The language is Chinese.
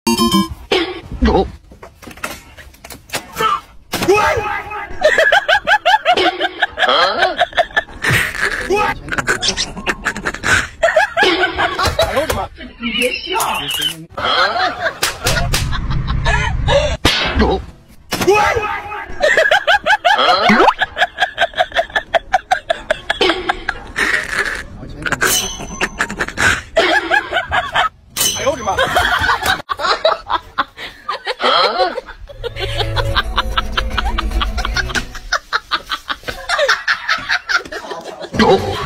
哦。哎呦我的妈！你别笑。哦。哎呦我的妈！哦。